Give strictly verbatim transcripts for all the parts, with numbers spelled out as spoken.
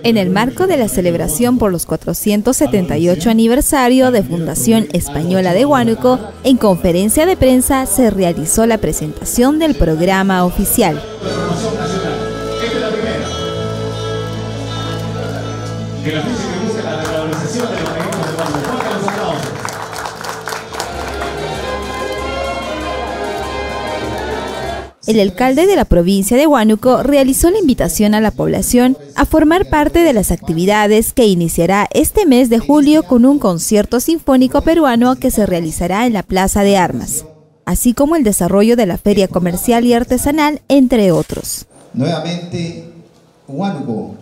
En el marco de la celebración por los cuatrocientos setenta y ocho aniversario de Fundación Española de Huánuco, en conferencia de prensa se realizó la presentación del programa oficial. El alcalde de la provincia de Huánuco realizó la invitación a la población a formar parte de las actividades que iniciará este mes de julio con un concierto sinfónico peruano que se realizará en la Plaza de Armas, así como el desarrollo de la feria comercial y artesanal, entre otros. Nuevamente, Huánuco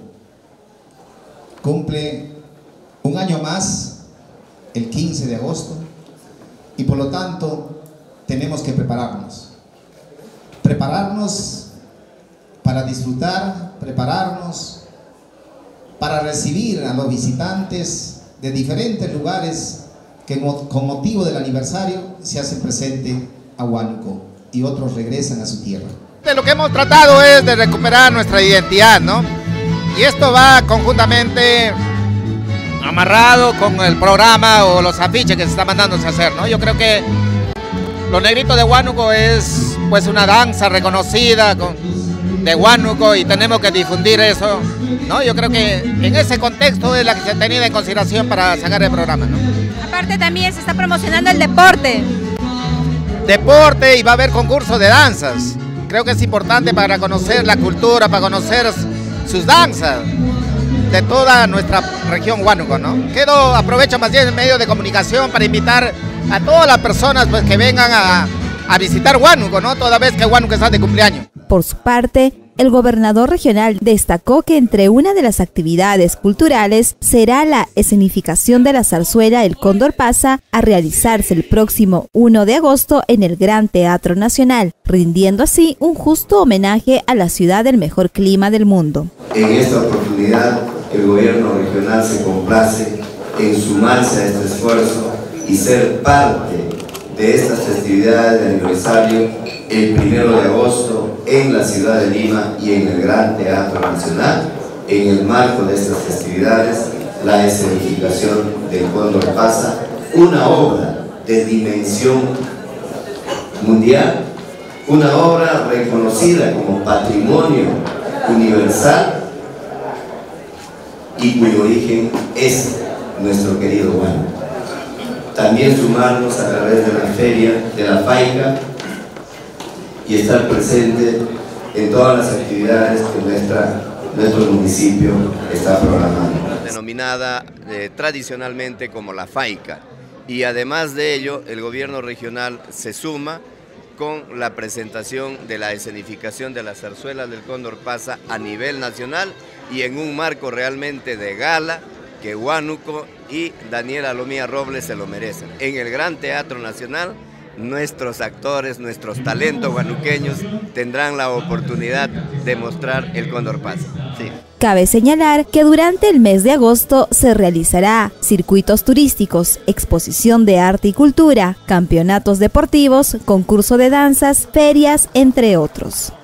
cumple un año más, el quince de agosto, y por lo tanto tenemos que prepararnos. Prepararnos para disfrutar, prepararnos para recibir a los visitantes de diferentes lugares que con motivo del aniversario se hacen presente a Huánuco y otros regresan a su tierra. Lo que hemos tratado es de recuperar nuestra identidad, ¿no? Y esto va conjuntamente amarrado con el programa o los afiches que se están mandándose a hacer, ¿no? Yo creo que Los Negritos de Huánuco es pues una danza reconocida con, de Huánuco y tenemos que difundir eso, ¿no? Yo creo que en ese contexto es la que se ha tenido en consideración para sacar el programa, ¿no? Aparte también se está promocionando el deporte. Deporte y va a haber concursos de danzas. Creo que es importante para conocer la cultura, para conocer sus danzas de toda nuestra región Huánuco, ¿no? Quiero aprovecho más bien el medio de comunicación para invitar a todas las personas pues, que vengan a, a visitar Huánuco, ¿no? Toda vez que Huánuco está de cumpleaños. Por su parte, el gobernador regional destacó que entre una de las actividades culturales será la escenificación de la zarzuela El Cóndor Pasa, a realizarse el próximo primero de agosto en el Gran Teatro Nacional, rindiendo así un justo homenaje a la ciudad del mejor clima del mundo. En esta oportunidad, el gobierno regional se complace en sumarse a este esfuerzo y ser parte de estas festividades de aniversario el primero de agosto en la ciudad de Lima y en el Gran Teatro Nacional. En el marco de estas festividades, la escenificación del Cóndor Pasa, una obra de dimensión mundial, una obra reconocida como patrimonio universal y cuyo origen es nuestro querido Huánuco. También sumarnos a través de la feria de la FAICA y estar presente en todas las actividades que nuestra, nuestro municipio está programando. Denominada eh, tradicionalmente como la FAICA, y además de ello el gobierno regional se suma con la presentación de la escenificación de las zarzuelas del Cóndor Pasa a nivel nacional y en un marco realmente de gala que Huánuco y Daniela Lomía Robles se lo merecen. En el Gran Teatro Nacional, nuestros actores, nuestros talentos huanuqueños tendrán la oportunidad de mostrar el Cóndor Pasa. Sí. Cabe señalar que durante el mes de agosto se realizará circuitos turísticos, exposición de arte y cultura, campeonatos deportivos, concurso de danzas, ferias, entre otros.